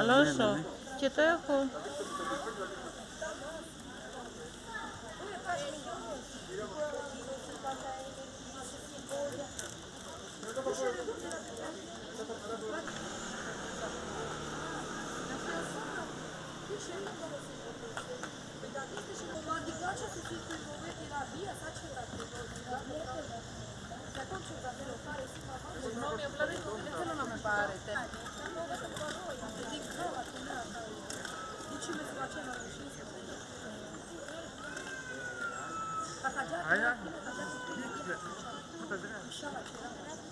χαλώσω. Και το έχω. Συγγνώμη, απλά δεν θέλω να με πάρετε. Aynen. Hiç. Bu da değil mi?